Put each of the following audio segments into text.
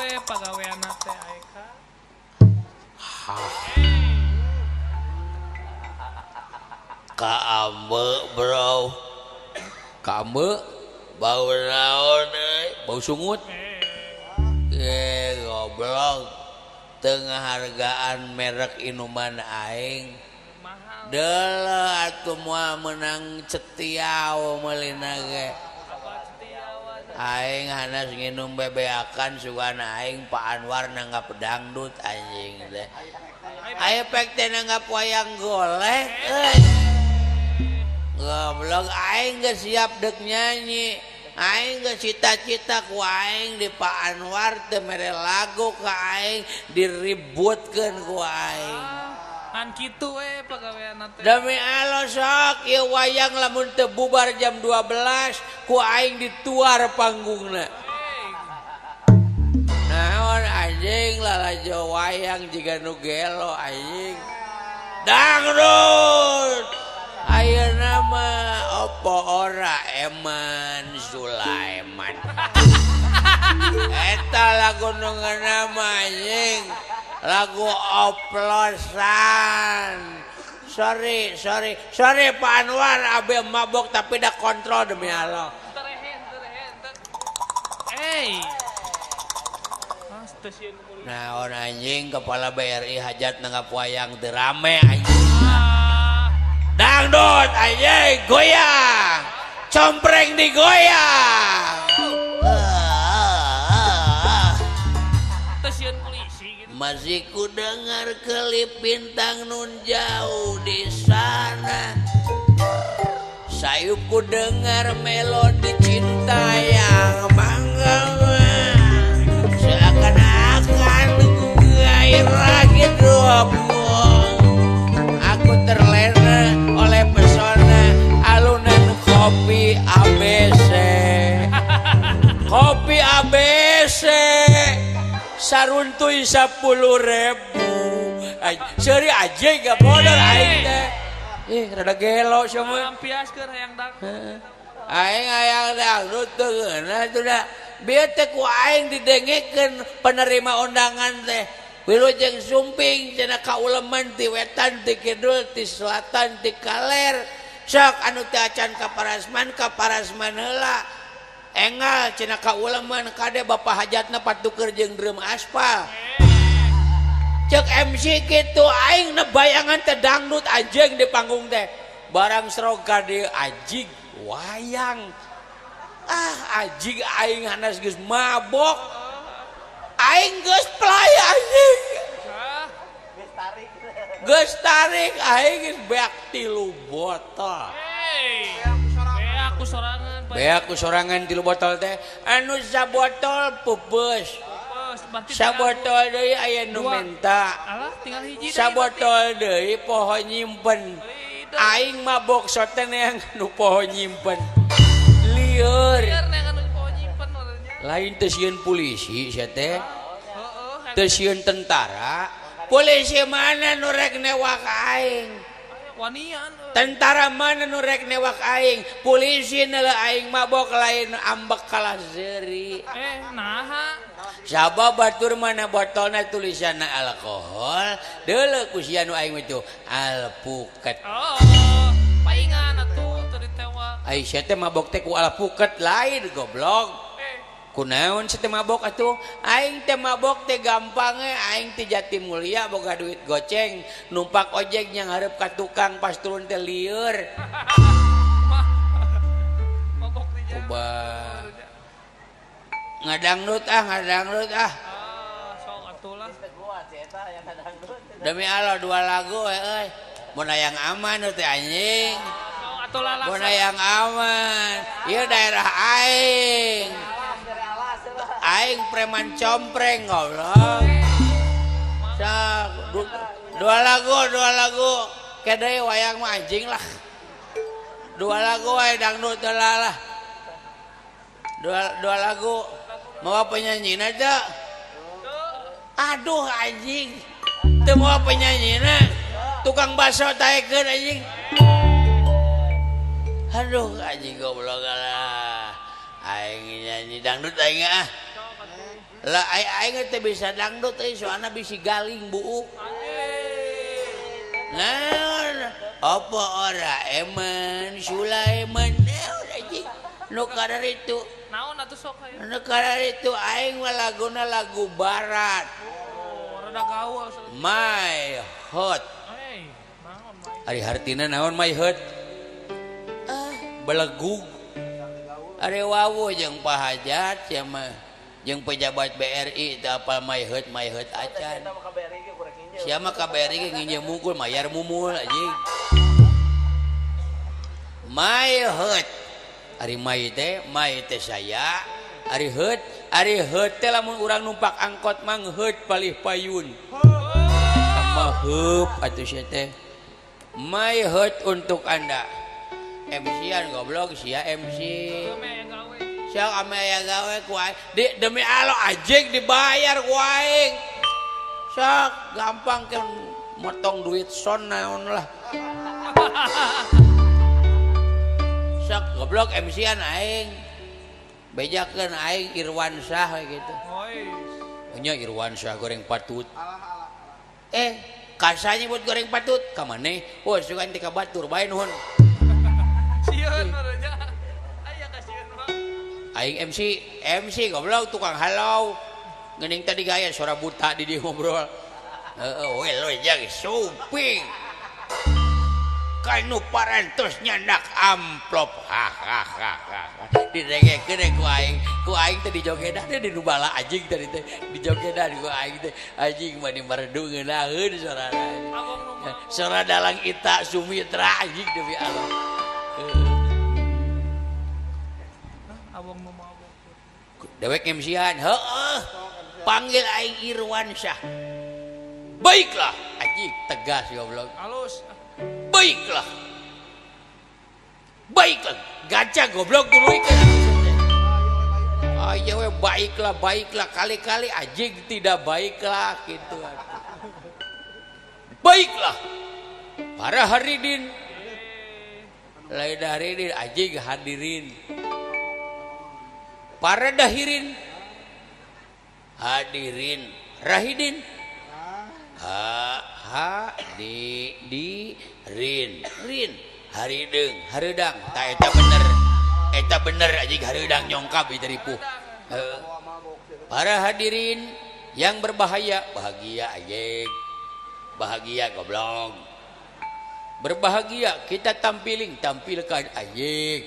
we pagawean teh Aika. Kaambe bro. Kaambe bau naon bau sungut. Goblok. Tengah hargaan merek inuman aing. Dela atuh moal menang cetiau meulina ge. Aing hanas nginum bebeakan sugan aing Pak Anwar nanggap dangdut anjing teh. Aya pek teh nanggap wayang golek. Goblok aing geus siap deuk nyanyi. Aing geus cita-cita ku aing di Pak Anwar teh mere lagu ka aing diributkeun ku aing. Kan kitu we pagawean teh. Demi Allah sok ieu wayang lamun teu bubar jam 12 ku aing dituar panggungna. Naon anjing lalajo wayang jiga nu gelo anjing. Dangdut. Ayeuna mah opo ora Eman Sulaiman. Eta lagu nu nama anjing. Lagu oplosan. Sorry Pak Anwar abe mabok tapi dah kontrol demi Allah. Nah orang anjing kepala BRI hajat nanggap wayang teu rame anjing. Dangdut anjing goyang. Compreng digoyang. Masih ku dengar kelip bintang nun jauh di sana. Sayup ku dengar melodi cinta yang menggema. Seakan-akan gairah hidup. Aku terlena oleh pesona alunan kopi ABC. Kopi ABC. Saruntuy 10.000. Seri aja gak bodor aing teh. Rada gelo sama. Lampiaskeun hayang dangdut. Aing hayang dangdut teu geuna tuh da. Bieu teh ku aing didengekeun penerima undangan teh. Wilujeng sumping cenah kauleman ti wetan ti kidul ti selatan ti kaler. Sok anu teh acan ka parasman heula. Engal cenah kauleman kade bapak hajatna patuker jeung drum aspal. Cek MC kitu aing nebayangan teh dangdut anjing di panggung teh. Barang sroga di anjing wayang. Anjing aing hanas geus mabok. Aing geus play anjing. Geus tarik aing geus beak 3 botol. Aku sorangan. Beak sorangan 3 botol teh. Anu sabotol pupus. Sabotol deui aya nu menta. Alah tinggal hiji. Sabotol deui poho nyimpen. Aing mabok soten yang nu poho nyimpen. Lieur. Lain teu sieun polisi sia teh. Teu sieun tentara. Polisi mana nu rek newak aing? Wanian. Tentara mana nu rek newak aing? Polisi nela aing mabok lain ambek kalah zeuri. Naha? Sabab batur mana botolna tulisanna alkohol, deuleu ku sia nu aing itu alpuket. Paingan atuh teu ditewak. Ai sia teh mabok teh ku alpuket lain goblok. Kunaon sia teh mabok atuh? Aing teh mabok teh gampang aing ti Jatimulya boga duit goceng, numpak ojek nya ngarep ka tukang pas turun teh lieur. Mabok di jalan. Coba ngadangdut Sok atuh lah. Demi Allah 2 lagu euy. Mun hayang aman teh anjing. Sok atuh lah. Mun hayang aman. Ieu daerah aing. Aing preman compreng goblok. Sok 2 lagu. Kedai wayang mah anjing lah. 2 lagu wae dangdut lah. 2 lagu. Mau penyanyina teh? Aduh anjing. Teu mau penyanyina. Tukang baso taekeun anjing. Aduh anjing goblok lah. Aing nyanyi dangdut aing Lah aing teh bisa dangdut soalna bisi galing buuk. Nah, apa ora eman Sulaiman anjing nu kadar itu. Naon atuh sok aya? Nu kadar itu aing mah laguna lagu barat. Oh, rada gaul. My Heart. Naon mah? Ari hartina naon My Heart? Belegug. Ari wawuh jeung Pak Hajat sia mah jeung pejabat BRI teu apal My Heart acan. Sia mah KBRI ge nginjem mungkul mayar mumul anjing. My Heart. Ari my teh saya. Ari heut teh lamun urang numpak angkot mah heut palih payun. Sama heup atuh sia teh. My Heart untuk Anda. MC-an goblok sia MC. Sia ame aya gawe ku aing. Demi Allah ajeng dibayar ku aing. Sak gampang kan motong duit son naon lah. Sak goblok MC-an aing. Bejakeun aing Irwansyah gitu. Nya Irwansyah goreng patut. Kasanya buat goreng patut ka maneh? Oh, sugan ti ka batur bae nuhun. Sieun nya. Aya ka sieun mah. Aing MC goblok tukang halau. Geuning tadi gaya suara buta di dieu ngobrol. Heeh, we jeung suping. Kanu parantos nyandak amplop. Didengekeun ku aing teh dijogedan di nu bala anjing tadi teh dijogedan ku aing teh anjing mah di merdu ngeunaheun sorana. Sora dalang Ita Sumitra anjing demi Allah. Abang nu mabok. Dewek MC-an, heueuh. Panggil aing Irwansyah. Baiklah, anjing tegas goblok. Halus. Baiklah. Gaca goblok tuluikeun. Aya we baiklah kali-kali anjing tidak baiklah gitu. Baiklah. Para haridin. Lain haridin anjing hadirin. Para dahirin. Hadirin. Rahidin. Rin harideung hareudang tah eta bener anjing hareudang nyongkap ieu ripuh. Para hadirin yang berbahaya bahagia anjing bahagia goblok berbahagia kita tampilkan anjing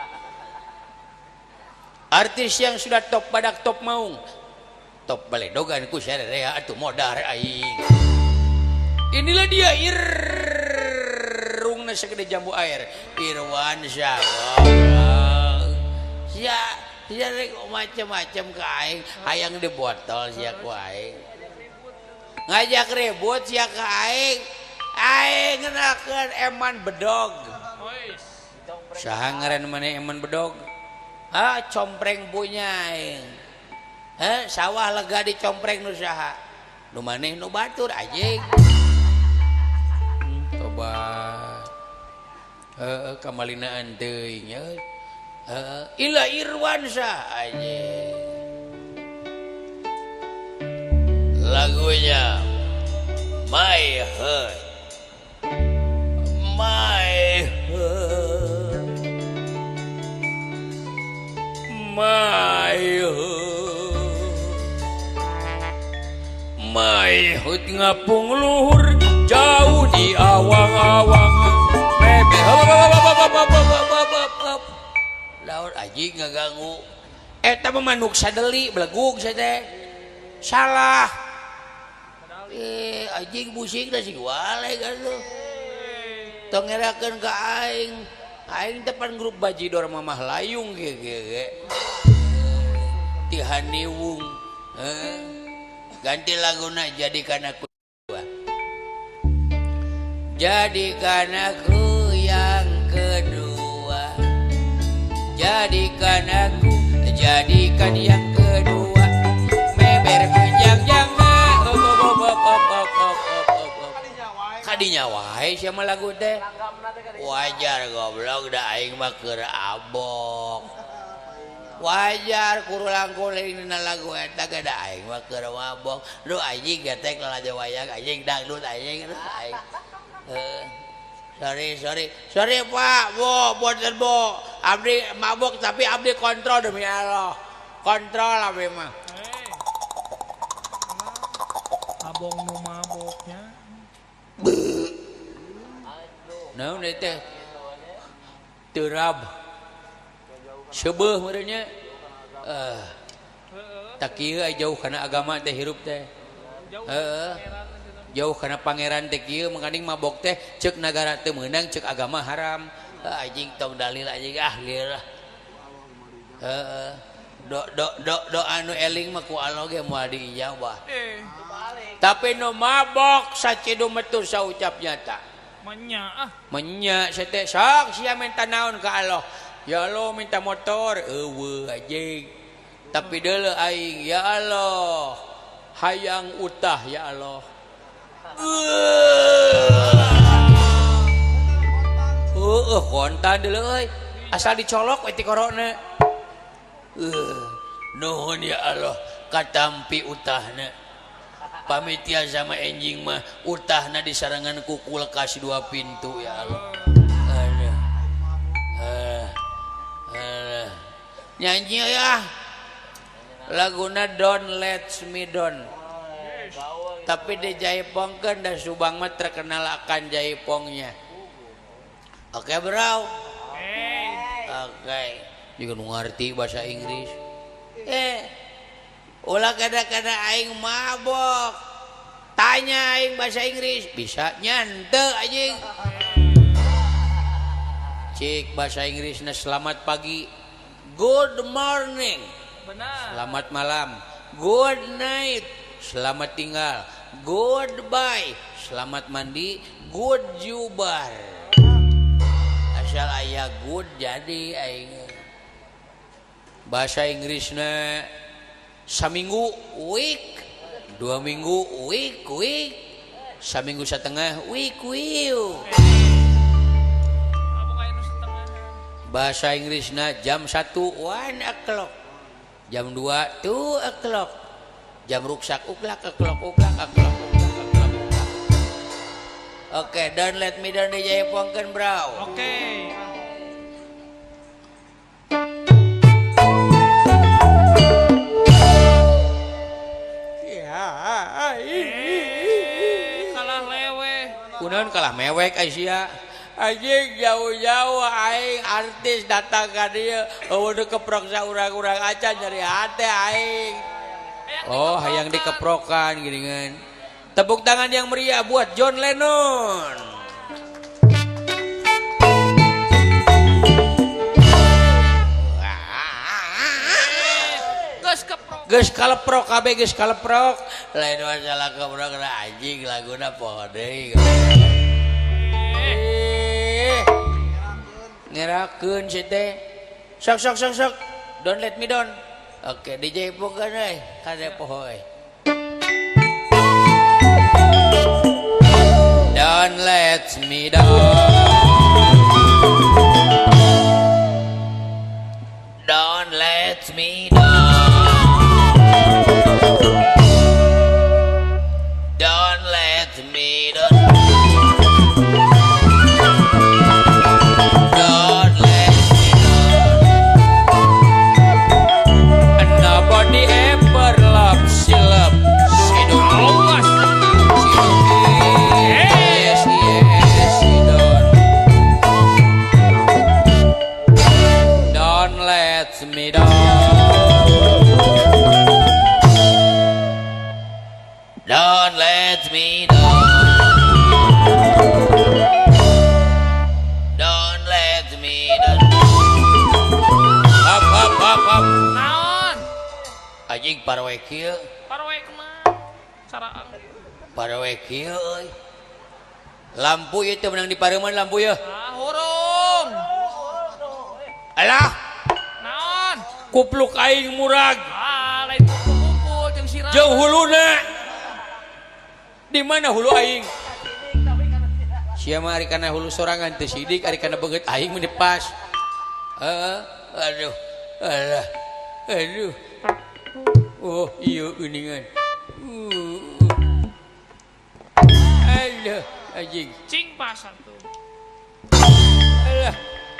artis yang sudah top badak top maung top baledogan ku sarerea atuh modar aing. Inilah dia irungna segede jambu air Irwansyah. Sia rek macam-macam ka aing hayang di botol sia ku aing. Ngajak ribut sia ka aing. Aing ngenakeun Eman Bedog. Saha ngaran maneh Eman Bedog? Compreng punya aing. Sawah lega dicompreng nu saha? Nu maneh nu batur anjing. Tobat. Kamalinaan teuing nya. Ila Irwansyah anjing. Lagunya My Heart. My Heart. My Heart. My Heart ngapung luhur jauh di awang-awang. Mebe laut anjing ngaganggu. Eta mah manuk sadeli belegug saya teh. Salah. Anjing busing dah sing wale kan tuh. Tong ngerakeun ka aing. Aing depan grup bajidor mamah layung ge. Tihaniwung. Ganti laguna jadikan aku. Jadikan aku yang kedua. Jadikan yang kedua. Meber kenjang-jang kadinya wae sia mah lagu teh. Wajar goblok da aing mah keur abok. wajar kurulang kuling dina lagu eta gada aing mah keur mabok duh anjing getek lalajo wayang anjing dangdut anjing aing sorry Pak boten bo abdi mabok tapi abdi kontrol demi Allah kontrol abdi mah abong nu maboknya naon teh terab sebeuh merenya tak kieu jauh kana agama teh hirup teh jauh kana pangeran teh kieu mangkaning mabok teh ceuk nagara teu meunang ceuk agama haram anjing tong dalil anjing geurah do anu eling mah ku Allah ge moal diijabah tapi nu mabok sacidu metu saucap nyata menya sete sok sia minta naon ka Allah ya Allah minta motor eueuh anjing tapi deuleu aing ya Allah hayang utah ya Allah kontan deuleu euy asal dicolok we ti korona nuhun ya Allah katampi utahna pamitia sama enjing mah utahna disarangan ku kulkas 2 pintu ya Allah nyanyi ya laguna Don't Let Me Down tapi di jaipongkeun dan Subang mah terkenal akan jaipongnya oke bro oke juga ngerti bahasa Inggris ulah kada-kada aing mabok tanya aing bahasa Inggris bisa nyante anjing cik bahasa Inggrisna selamat pagi good morning benar selamat malam good night selamat tinggal goodbye selamat mandi good jubar asal aya good jadi aing bahasa Inggrisna saminggu week 2 minggu week saminggu setengah week bahasa Inggrisna jam 1 1 o'clock jam 2 2 o'clock jam ruksak uklak oke Don't Let Me Down dijaipongkeun bro oke kalah lewe kunaon kalah mewek Aisyah anjing jauh-jauh aing artis datang ka dieu udah keprok saurang-urang acan nyari hate aing oh hayang dikeprokan geuningan tepuk tangan yang meriah buat John Lennon geus kaleprok kabeh geus kaleprok lain masalah keprok anjing laguna poho deui ngerakeun si teh sok Don't Let Me Down oke DJ pungkeun euy kade poho euy Don't let me down Don't let me down Don't let me down Don't let me down And nobody ever loves you love She don't always She don't Yes she don't Don't let me down Don't let me down Don't let me down Hap naon anjing parawe kieu parwe kumaha cara parawe kieu euy lampu ieu teh menang di pareuman lampu ya hurung alah naon kupluk aing murag lain kuku jeung sirah jeung huluna di mana hulu aing sia mah ari kana hulu sorangan teu sidik ari kana beungeut aing mah pas aduh alah Aduh. Oh, iya geningan. Aduh, anjing. Cing pasang tuh. Alah.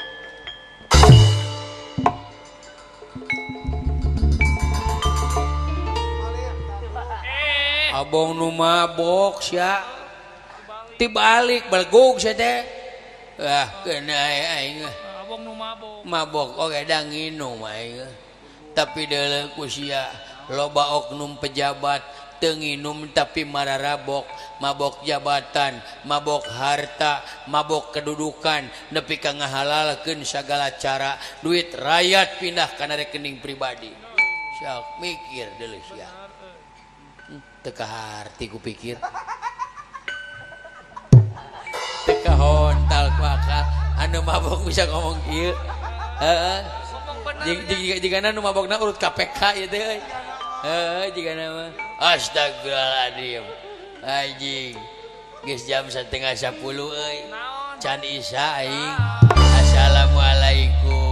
Abong nu mabok sia. Tibalik balgog sia teh. Ah, kena aing. Abong nu mabok. Mabok oge da nginum aing. Tapi deuleu ku sia loba oknum pejabat teu nginum tapi mararabok, mabok jabatan, mabok harta, mabok kedudukan, nepi ka ngahalalkeun sagala cara duit rakyat pindah kana rekening pribadi. Sok mikir deuleu sia. Teka harti ku pikir teka hontal ku akal anu mabok bisa ngomong kieu heeh jigana nu mabokna urut KPK ieu teh heeh jigana mah astagfirullahaladzim anjing geus jam 9:30 euy can isya aing assalamualaikum